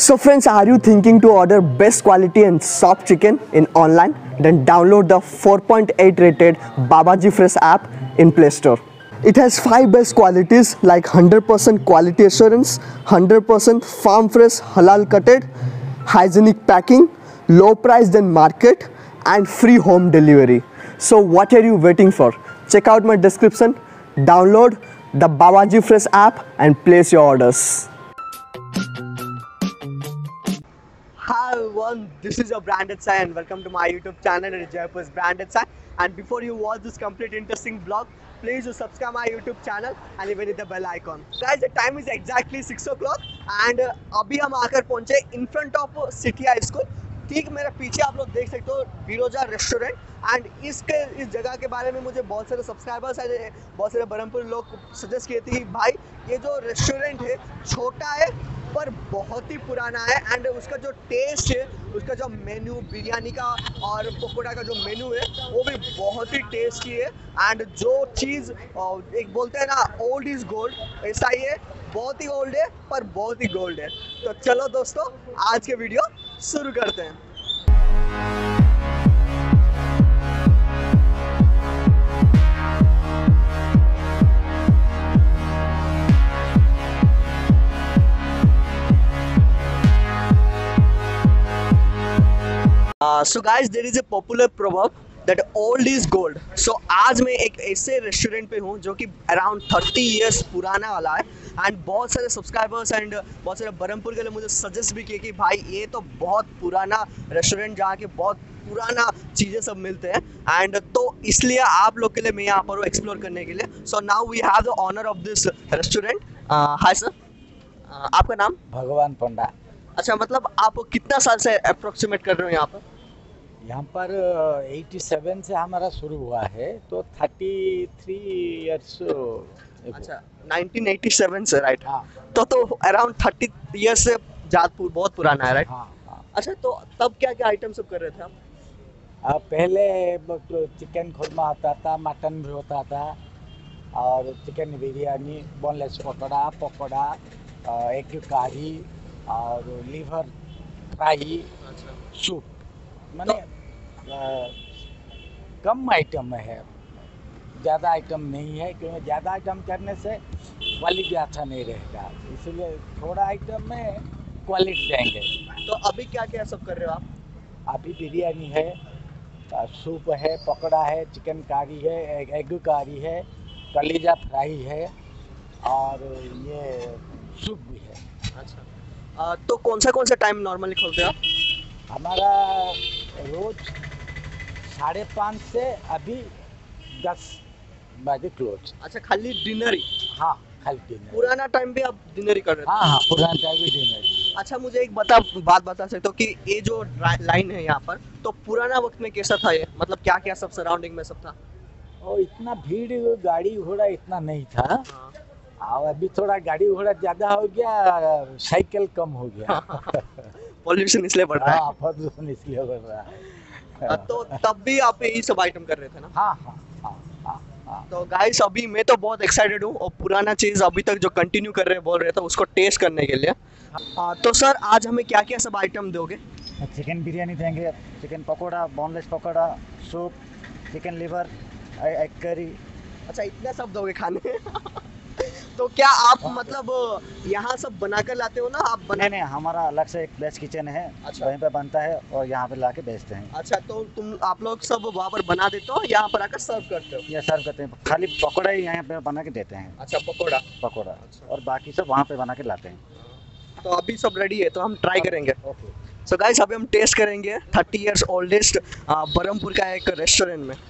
So friends, are you thinking to order best quality and soft chicken in online? Then download the 4.8 rated Babaji Fresh app in Play Store. It has 5 best qualities like 100% quality assurance, 100% farm fresh halal cutted, hygienic packing, low price than market and free home delivery. So what are you waiting for? Check out my description, download the Babaji Fresh app and place your orders. Hi everyone, this is your Branded Sai and welcome to my YouTube channel. It is Jaipur's Branded Sai. And before you watch this complete interesting vlog, please do subscribe my YouTube channel and even hit the bell icon. Guys, the time is exactly 6 o'clock and अभी हम आकर पहुंचे in front of City High School. ठीक मेरे पीछे आप लोग देख सकते हो बिरोजा रेस्टोरेंट एंड इस जगह के बारे में मुझे बहुत सारे सब्सक्राइबर्स है, बहुत सारे बरहमपुर लोग सजेस्ट किए थे कि भाई ये जो रेस्टोरेंट है छोटा है पर बहुत ही पुराना है एंड उसका जो टेस्ट है, उसका जो मेन्यू बिरयानी का और पकोड़ा का जो मेन्यू है वो भी बहुत ही टेस्टी है एंड जो चीज़ एक बोलते हैं ना ओल्ड इज़ गोल्ड, ऐसा ही है, बहुत ही ओल्ड है पर बहुत ही गोल्ड है। तो चलो दोस्तों आज के वीडियो शुरू करते हैं। So guys, there is a popular proverb that old is gold. So आज मैं एक ऐसे रेस्टोरेंट पे हूँ जो कि अराउंड 30 इयर्स पुराना वाला है एंड बहुत सारे सब्सक्राइबर्स एंड बहुत सारे बरहमपुर के लिए मुझे सजेस्ट भी किए कि भाई ये तो बहुत पुराना रेस्टोरेंट जहाँ के बहुत पुराना चीज़ें सब मिलते हैं एंड तो इसलिए आप लोग के लिए मैं यहाँ पर हूँ एक्सप्लोर करने के लिए। So now we have the honour of this restaurant. Hi sir, आपका नाम? भगवान पंडा। अच्छा, मतलब आप कितना साल से अप्रोक्सीमेट कर रहे हो यहाँ पर? यहाँ पर 87 से हमारा शुरू हुआ है तो 33 इयर्स। अच्छा, 1987 से, राइट? हाँ। तो अराउंड 30 इयर्स से बहुत पुराना है, राइट? हाँ हाँ। अच्छा, तो तब क्या क्या आइटम सब कर रहे थे आप? पहले चिकन खुरमा होता था, मटन भी होता था और chicken biryani, boneless pakora, egg curry और लीवर फ्राई, सूप। मैंने कम आइटम है, ज़्यादा आइटम नहीं है क्योंकि ज़्यादा आइटम करने से क्वालिटी अच्छा नहीं रहेगा, इसलिए थोड़ा आइटम में क्वालिटी देंगे। तो अभी क्या क्या सब कर रहे हो आप? अभी बिरयानी है, सूप है, पकौड़ा है, चिकन कारी है, एग कारी है, कलीजा फ्राई है और ये सूप भी है। अच्छा, तो कौन सा टाइम नॉर्मली खोलते हो आप? हमारा रोज 5:30 से अभी 10 बजे क्लोज। अच्छा, खाली डिनर ही? हाँ, खाली डिनर। पुराना टाइम भी आप डिनर ही कर रहे थे? हाँ, पुराना टाइम भी डिनर। अच्छा, मुझे एक बात बता सकते हो कि ये जो लाइन है यहाँ पर, तो पुराना वक्त में कैसा था ये? मतलब क्या क्या सब सराउंडिंग में सब था? और इतना भीड़, गाड़ी घोड़ा इतना नहीं था। हाँ। और अभी थोड़ा गाड़ी घोड़ा ज़्यादा हो गया, साइकिल कम हो गया। पॉल्यूशन इसलिए बढ़ रहा है। हाँ, पॉल्यूशन इसलिए बढ़ रहा है। तो तब भी आप यही सब आइटम कर रहे थे ना? हाँ हाँ हाँ हाँ हाँ। तो गाइस, अभी मैं तो बहुत एक्साइटेड हूँ और पुराना चीज़ अभी तक जो कंटिन्यू कर रहे बोल रहे थे उसको टेस्ट करने के लिए। तो सर आज हमें क्या क्या सब आइटम दोगे? चिकन बिरयानी देंगे, chicken pakora, boneless pakora, soup, chicken liver, egg curry. अच्छा, इतना सब दोगे खाने? तो क्या आप मतलब यहाँ सब बनाकर लाते हो ना आप? नहीं, हमारा अलग से एक प्लेस किचन है। अच्छा। वहीं पे बनता है और यहाँ पे लाके बेचते हैं। अच्छा, तो आप लोग सब वहाँ पर बना देते हो, यहाँ पर आकर सर्व करते हो? ये सर्व करते हैं, खाली पकौड़ा ही यहाँ पे बना के देते हैं। अच्छा, पकौड़ा। अच्छा। और बाकी सब वहाँ पे बना के लाते हैं। तो अभी सब रेडी है तो हम ट्राई करेंगे। ओके। सो गाइस, अभी हम टेस्ट करेंगे 30 इयर्स ओल्डेस्ट बरहमपुर का एक रेस्टोरेंट में।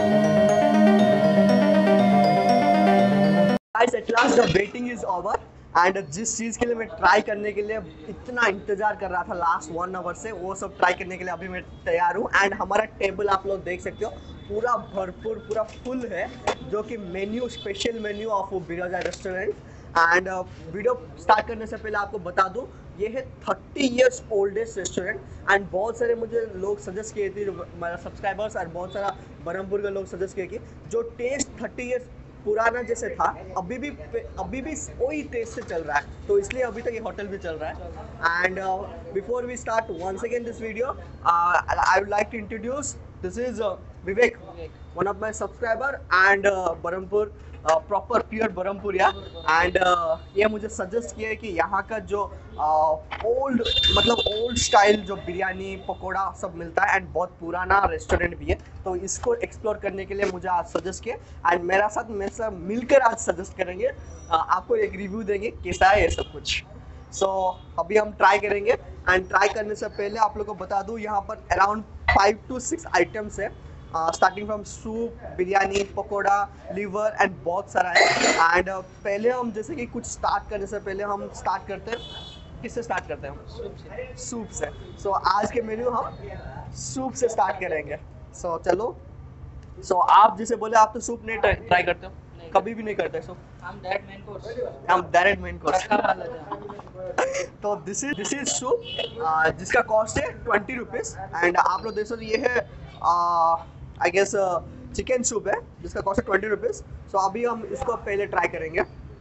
Guys, at last the waiting is over and जिस चीज़ के लिए मैं ट्राई करने के लिए इतना इंतजार कर रहा था लास्ट 1 आवर से, वो सब ट्राई करने के लिए अभी मैं तैयार हूँ। एंड हमारा टेबल आप लोग देख सकते हो पूरा भरपूर, पूरा फुल है, जो कि menu, special menu of Biraja restaurant. And video start करने से पहले आपको बता दूं, ये है 30 इयर्स ओल्डेस्ट रेस्टोरेंट। एंड बहुत सारे मुझे लोग सजेस्ट किए थे, मेरा सब्सक्राइबर्स और बहुत सारा बरहमपुर के लोग सजेस्ट किए कि जो टेस्ट 30 इयर्स पुराना जैसे था अभी भी वही टेस्ट से चल रहा है, तो इसलिए अभी तक ये होटल भी चल रहा है। And before we start once again this video, I would like to introduce, this is Vivek, one of my subscriber and Berhampur, proper pure बरहमपुरिया। एंड ये मुझे सजेस्ट किया है कि यहाँ का जो ओल्ड स्टाइल जो बिरयानी पकोड़ा सब मिलता है, एंड बहुत पुराना रेस्टोरेंट भी है, तो इसको एक्सप्लोर करने के लिए मुझे आज सजेस्ट किया। एंड मेरे साथ मिलकर आज सजेस्ट करेंगे, आपको एक रिव्यू देंगे कैसा है ये सब कुछ। सो अभी हम ट्राई करेंगे। एंड ट्राई करने से पहले आप लोगों को बता दूँ, यहाँ पर अराउंड 5 to 6 आइटम्स है, starting from soup, biryani, pakora, liver and बहुत सारा है। एंड पहले हम जैसे कि कुछ स्टार्ट करने से पहले हम स्टार्ट करते हैं, किससे स्टार्ट करते हैं? सूप से। सो आज के मेन्यू हम सूप से स्टार्ट करेंगे। सो चलो। सो आप जैसे बोले, आप तो सूप नहीं ट्राई करते हो? कभी भी नहीं करते सूप? हम डायरेक्ट मेन कोर्स। तो दिस इज सूप, जिसका कॉस्ट है 20 रुपीज़। एंड आप लोग देख सकते, ये है आई गेस चिकन सूप है, जिसका कॉस्ट है 20 रुपीज़। सो अभी हम इसको पहले ट्राई करेंगे।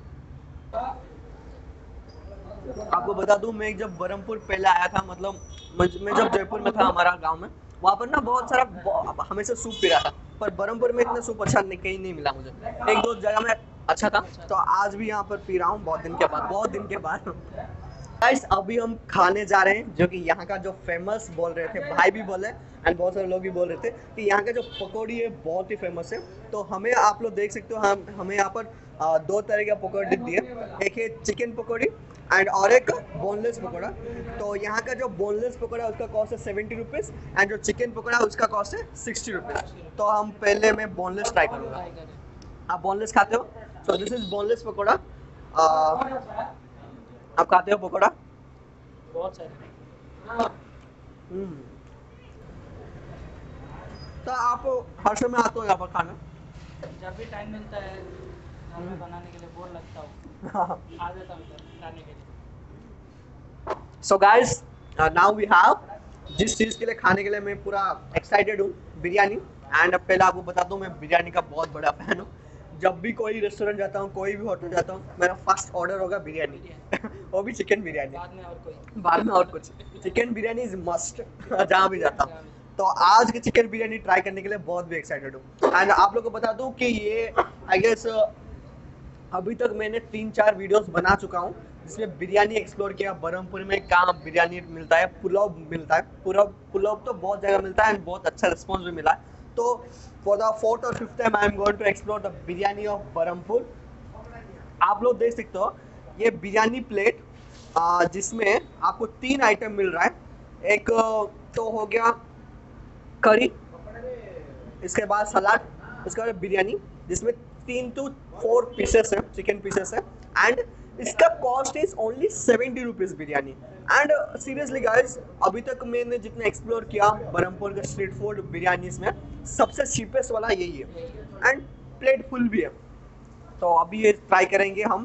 आपको बता दूं, मैं जब बरहमपुर पहले आया था, मतलब मैं जब जयपुर में था हमारा गांव में, वहाँ पर ना बहुत सारा हमेशा सूप पी रहा था, पर बरहमपुर में इतना सूप अच्छा कहीं नहीं मिला मुझे। 1-2 जगह में अच्छा था, तो आज भी यहाँ पर पी रहा हूँ बहुत दिन के बाद। गाइस अभी हम खाने जा रहे हैं, जो कि यहाँ का जो फेमस बोल रहे थे, भाई भी बोले एंड बहुत सारे लोग भी बोल रहे थे कि यहाँ का जो पकौड़ी है बहुत ही फेमस है। तो हमें, आप लोग देख सकते हो, हमें यहाँ पर 2 तरह का पकौड़ी दी है, एक है चिकन पकौड़ी एंड और एक बोनलेस पकौड़ा। तो यहाँ का जो बोनलेस पकौड़ा है उसका कॉस्ट है 70 रुपीज़, एंड जो चिकन पकौड़ा है उसका कॉस्ट है 60 रुपीज़। तो हम पहले मैं बोनलेस ट्राई करूँगा। आप बोनलेस खाते हो? So this is boneless pakora. आप खाते हो पकौड़ा? बहुत सारे। तो आप हर समय आते हो यहाँ पर खाना? जब भी टाइम मिलता है घर में बनाने के लिए, बोर लगता हूँ, आ जाता हूँ खाने के लिए। So guys, now we have, जिस चीज़ के लिए खाने के लिए मैं पूरा एक्साइटेड हूँ, बिरयानी। एंड अब पहले आपको बता दूँ, मैं बिरयानी का बहुत बड़ा फैन हूँ। जब भी कोई रेस्टोरेंट जाता हूँ, कोई भी होटल जाता हूँ, मेरा फर्स्ट ऑर्डर होगा बिरयानी। वो भी चिकन बिरयानी, बाद में और कुछ। चिकन बिरयानी इज मस्ट जहाँ भी जाता हूँ। तो आज की चिकन बिरयानी ट्राई करने के लिए बहुत भी एक्साइटेड हूँ। एंड आप लोग को बता दूँ कि ये आई गेस अभी तक मैंने 3-4 वीडियोस बना चुका हूँ, जिसमें बिरयानी एक्सप्लोर किया, बरहमपुर में कहाँ बिरयानी मिलता है, पुलाव मिलता है, पुलाव तो बहुत जगह मिलता है एंड बहुत अच्छा रिस्पॉन्स भी मिला है। तो for the 4th or 5th time I am going to explore the biryani of Berhampur. आप लोग देख सकते हो, ये बिरयानी प्लेट, जिसमें आपको 3 आइटम मिल रहा है। एक तो हो गया करी, इसके बाद सलाद, उसके बाद बिरयानी, जिसमें 3 to 4 पीसेस है, चिकन पीसेस है। एंड इसका cost is only 70 rupees biryani. And seriously guys, अभी तक मैंने जितना एक्सप्लोर किया बरहमपुर के स्ट्रीट फूड बिरयानीज में, सबसे चीपेस्ट वाला यही है एंड प्लेट फुल भी है। तो अभी ये ट्राई करेंगे हम।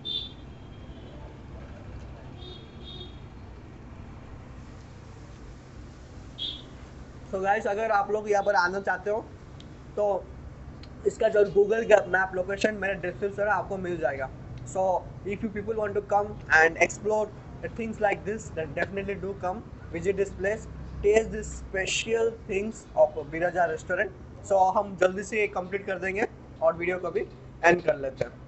तो गाइस, अगर आप लोग यहाँ पर आना चाहते हो तो इसका जो गूगल मैप लोकेशन मेरे डिस्क्रिप्शन में आपको मिल जाएगा। So if you people want to come and explore things like this, then definitely do come visit this place, taste this special things of Biraja restaurant. So हम जल्दी से कंप्लीट कर देंगे और वीडियो को भी एंड कर लेते हैं।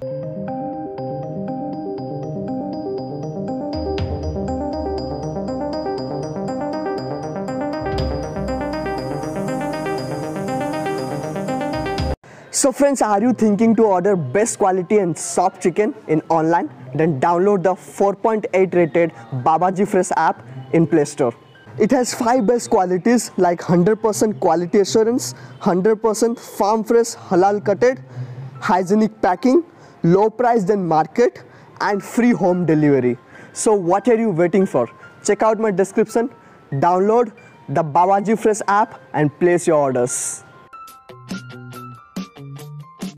So friends, are you thinking to order best quality and soft chicken in online? Then download the 4.8 rated Babaji Fresh app in Play Store. It has 5 best qualities like 100% quality assurance, 100% farm fresh halal cutted, hygienic packing, low price than market, and free home delivery. So what are you waiting for? Check out my description, download the Babaji Fresh app and place your orders.